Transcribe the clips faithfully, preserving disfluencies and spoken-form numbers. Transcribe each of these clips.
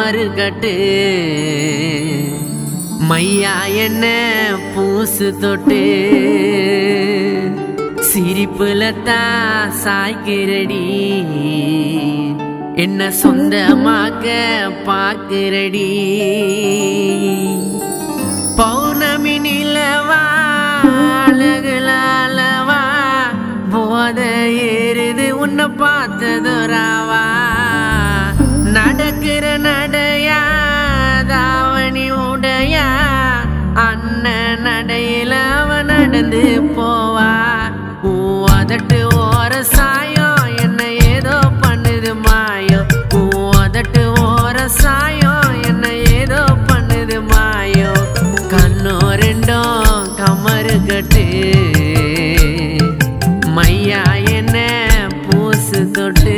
கமரு கட்டு மையா என்ன பூசு தொட்டு சிரிப்புலத்தான் சாய்க்கிறடி என்ன சொந்தமாக்க பாக்குறடி பௌர்ணமி நிலவா அழகுலவா போத ஏறுது உன்னை பார்த்ததுராவா நடக்கிற நடையா தாவணி உடையா அண்ணன் நடையில அவன் நடந்து போவா அதட்டு ஓர சாயம் என்ன ஏதோ பண்ணுது மாயம் அதட்டு ஓர சாயம் என்ன ஏதோ பண்ணுது மாயம் கண்ணோ ரெண்டும் கமரு கட்டு மையா என்ன பூசு தொட்டு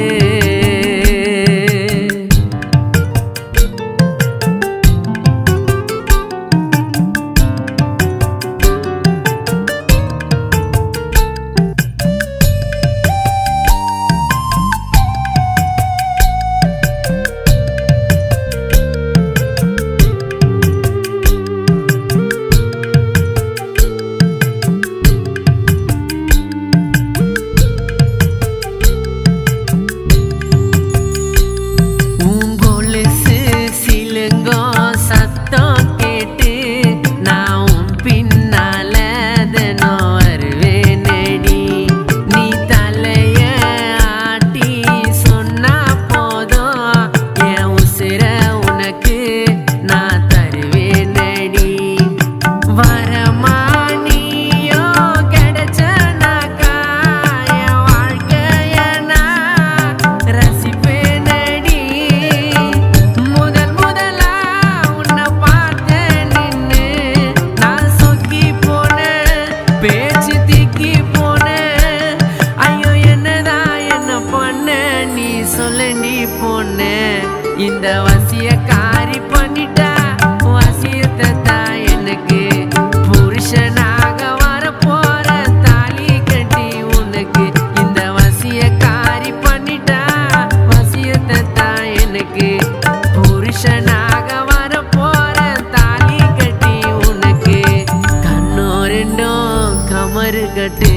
இந்த வசிய காரி பண்ணிட்டா வசியத்தா எனக்கு புருஷனாக வர போற தாலி கட்டி உனக்கு இந்த வசிய காரி பண்ணிட்டா வசியத்தா எனக்கு புருஷனாக வர போற தாலி கட்டி உனக்கு கண்ணோ ரெண்டும் கமரு கட்டு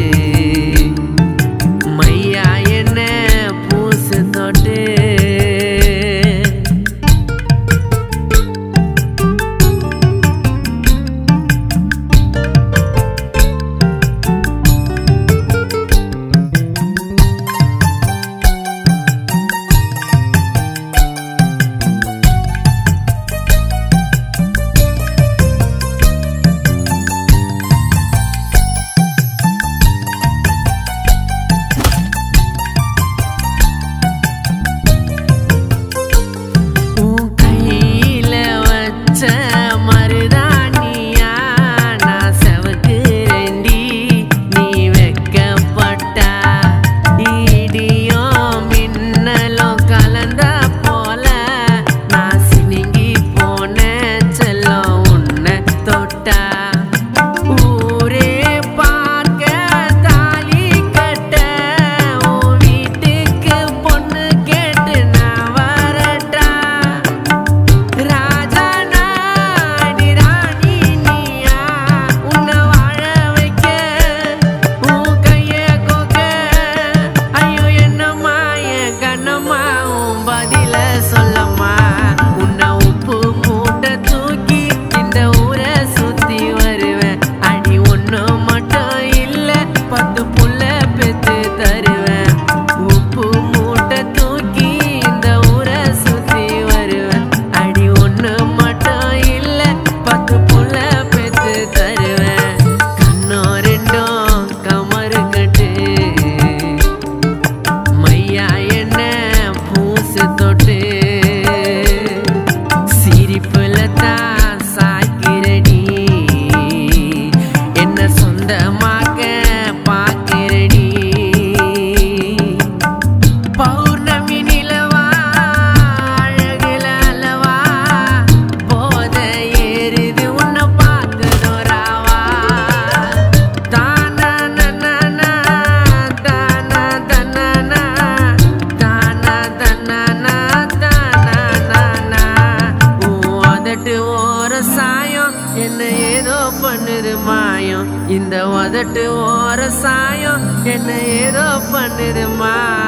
மையா என்ன பூசு தொட்டு பண்ணுது மாயம் இந்த உதட்டு ஓர சாயம் என்ன ஏதோ பண்ணுது மாயம்